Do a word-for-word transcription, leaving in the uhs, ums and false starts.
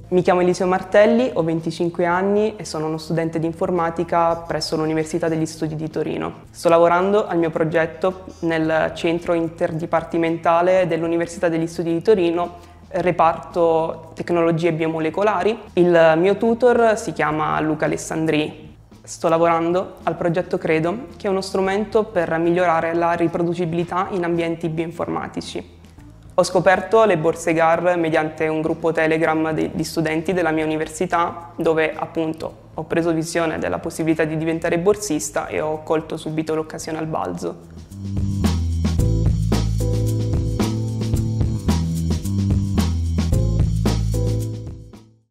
Mi chiamo Eliseo Martelli, ho venticinque anni e sono uno studente di informatica presso l'Università degli Studi di Torino. Sto lavorando al mio progetto nel centro interdipartimentale dell'Università degli Studi di Torino, reparto tecnologie biomolecolari. Il mio tutor si chiama Luca Alessandri. Sto lavorando al progetto Credo, che è uno strumento per migliorare la riproducibilità in ambienti bioinformatici. Ho scoperto le borse G A R mediante un gruppo Telegram di studenti della mia università, dove appunto ho preso visione della possibilità di diventare borsista e ho colto subito l'occasione al balzo.